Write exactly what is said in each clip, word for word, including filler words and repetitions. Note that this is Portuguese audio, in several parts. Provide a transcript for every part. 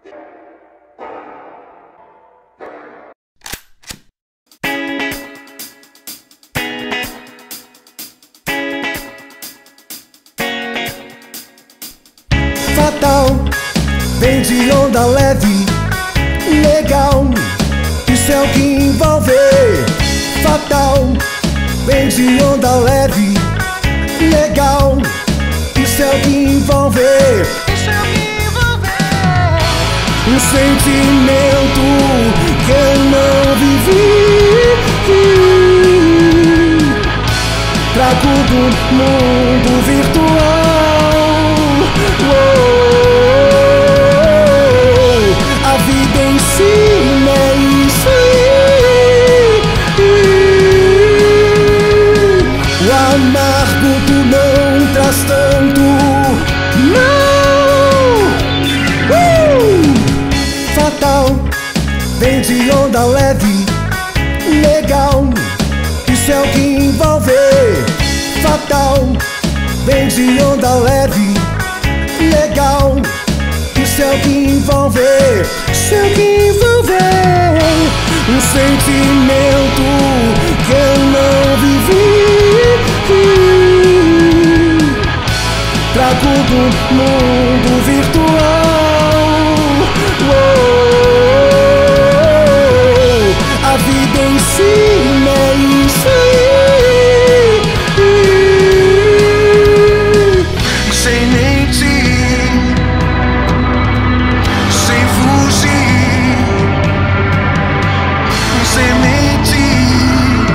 Fatal, vem de onda leve, legal, isso é o que envolve. Fatal, vem de onda leve, legal, isso é o que envolve. Isso é o que envolve. Um sentimento que eu não vivi, trago do mundo virtual. A vida em si é isso aí. O amargo tu não traz tanto, não. uh! Fatal, vem de onda leve, legal, isso é o que envolve. Fatal, vem de onda leve, legal, isso é o que envolve. Isso é o que envolve. Um sentimento que eu não vivi, trago do mundo virtual. oh, A vida em si é isso aí. Sem mentir, sem fugir, sem mentir,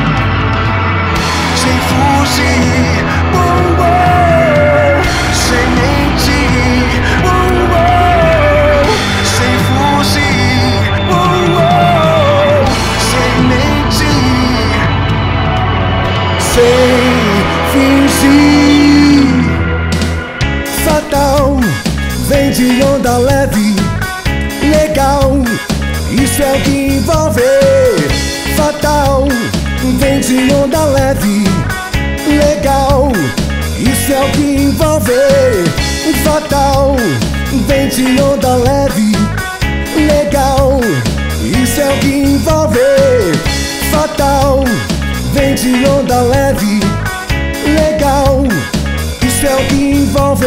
sem fugir, oh, oh. Sem mentir, oh, oh. Sem fugir, oh, oh. Sem mentir, sem fingir. Fatal, vem de onda leve, legal, isso é o que envolve. Fatal, vem de onda leve, legal, isso é o que envolve. Fatal, vem de onda leve, legal, isso é o que envolve. Fatal, vem de onda leve, legal, isso é o que envolve.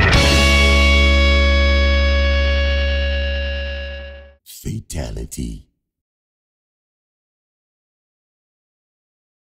Fatality.